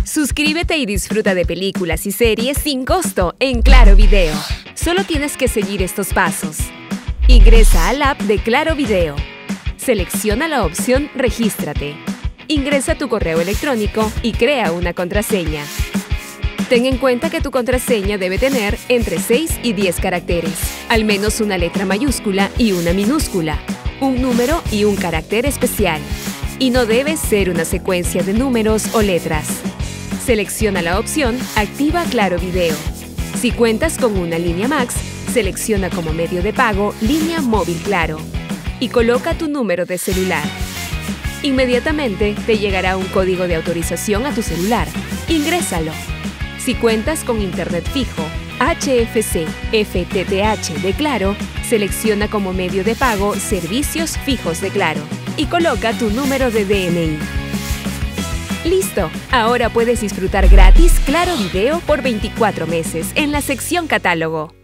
Suscríbete y disfruta de películas y series sin costo en Claro Video. Solo tienes que seguir estos pasos. Ingresa al app de Claro Video. Selecciona la opción Regístrate. Ingresa tu correo electrónico y crea una contraseña. Ten en cuenta que tu contraseña debe tener entre 6 y 10 caracteres, al menos una letra mayúscula y una minúscula, un número y un carácter especial. Y no debe ser una secuencia de números o letras. Selecciona la opción Activa Claro Video. Si cuentas con una línea Max, selecciona como medio de pago Línea Móvil Claro y coloca tu número de celular. Inmediatamente te llegará un código de autorización a tu celular. Ingrésalo. Si cuentas con internet fijo, HFC, FTTH de Claro, selecciona como medio de pago Servicios Fijos de Claro y coloca tu número de DNI. ¡Listo! Ahora puedes disfrutar gratis Claro Video por 24 meses en la sección Catálogo.